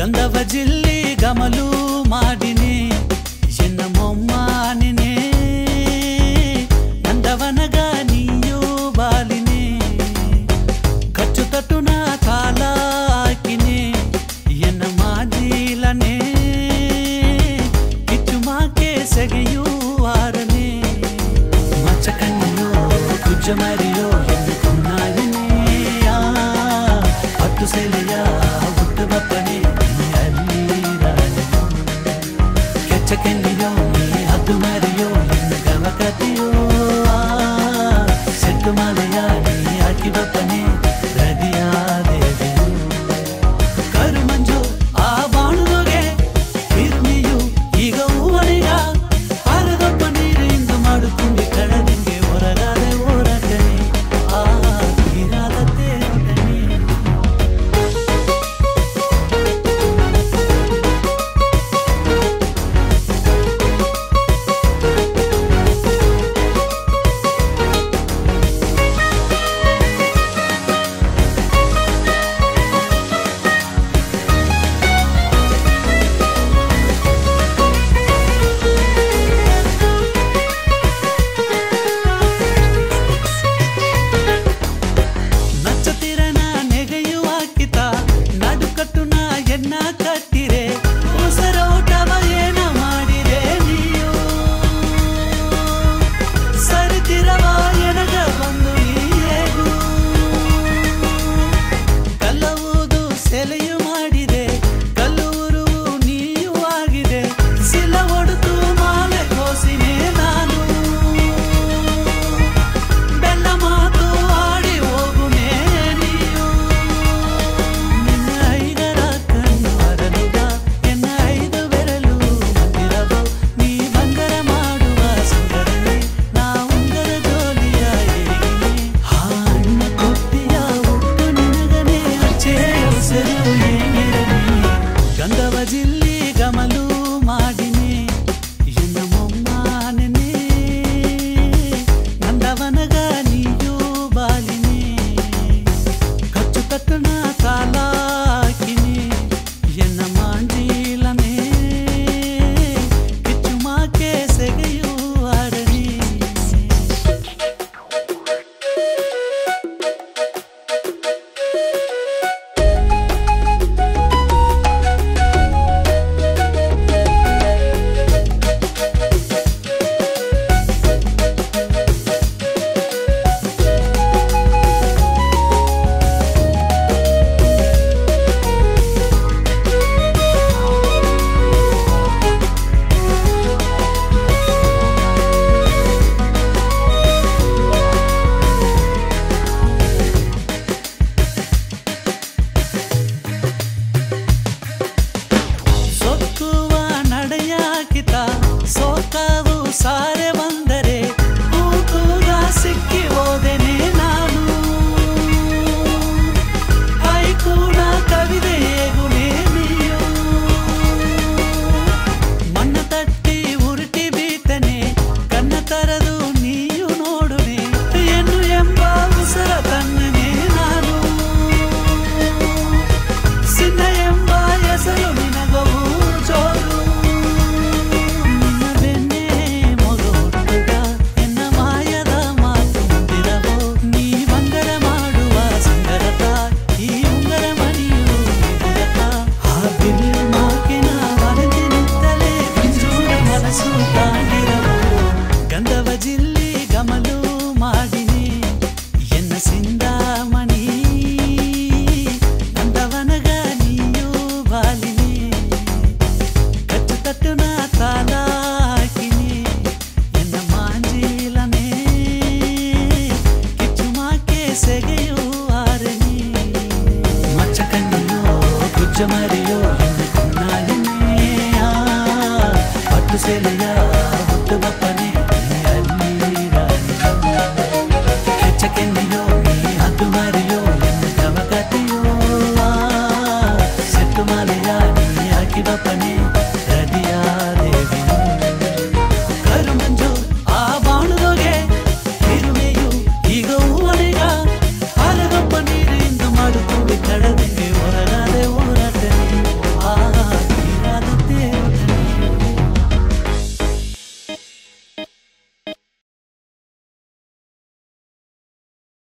ಗಂಧವ ಜಿಲ್ಲಿ ಗಮಲು ಮಾಡಿನಿ ಎನ್ನ ಮೊಮ್ಮನಿನೇ ನಂದವನಗ ನೀಯೋ ಬಾಲಿನಿ ಕಚ್ಚು ತಟ್ಟುನ ಕಾಲ ಹಾಕಿನಿ ಎನ್ನ ಮಾಜಿಲನೆ ಕಿಚ್ಚು ಮಾಕೆ ಸೆಗೆಯುವಾರನೆ ಮಚ್ಚಕನ್ನಿಯೋ ಕುಜ್ಜ ಮರಿಯೋ ಎನ್ನ ಕುನ್ನಾಲಿನಿ ಹತ್ತು ಸೆಲೆಯ ಹುಟ್ಟು ಬಪ್ಪನೆ ಕೆಚ್ಚಕೆನ್ನಿಯೋ ನೀ ಹದ್ದು ಮರಿಯೋ ಎನ್ನ ಗಮಕತಿಯೋ ಸೆಟ್ಟು ಮಾಲೆಯ ನೀ ಹಾಕಿ ಬಪ್ಪನೆ ಹೃದಯ ದೇವಿಯೋ ಕರು ಮಂಜು ಆ ಬಾಣುಗೆ ಕಿರ್ಮಿಯು ಈಗ ಹೂವನೆಯ ಪಾರದಪ್ಪ ನೀರಿಂದ ಮಾಡುತ್ತಿ ಕಡಲಿಗೆ ಹೊರಗಾದೆ ಹೊರಗನೆ ಆ ನೀರಾದತೆ ಸಾರೆ ಬಂದರೆ ಕೂಗ ಸಿಕ್ಕಿ ಹೋದೆನೆ ನಾನು ಹೈಕೂಡ ಕವಿದೆ ಗುಣೆ ನೀಯೋ ಮಣ್ಣ ತಟ್ಟಿ ಉರುಟಿ ಬೀತನೆ ಕಣ್ಣ ತರದು ನೀಯು ನೋಡುನೆ ಎನ್ನು ಎಂಬ ಉಸರ ತನ್ನನೆ ನಾನು ಸಿನ್ನ ಎಂಬ ಹೆಸರು ನಿನಗವು ಜೋರು ಗಂಧವ ಜಿಲ್ಲಿ ಗಮಲು ಮಾಡಿನಿ ಎನ್ನ ಸಿಂದಾಮಣಿ ನಂದವನಗ ನೀಯು ಬಾಲಿನಿ ಕಚ್ಚು ತಟ್ಟುನ ತಾಲ ಹಾಕಿನಿ ಎನ್ನ ಮಾಂಜಿಲನೆ ಕಿಚ್ಚು ಮಾಕೆ ಸೆಗೆಯು ಆರನಿ ಮಚ್ಚಕನ್ನಿಯೋ ಕುಜ್ಜ ಮರಿಯೋ ಎನ್ನ ಕುನ್ನಾಲಿನಿ ಹತ್ತು ಸೆಲೆಯ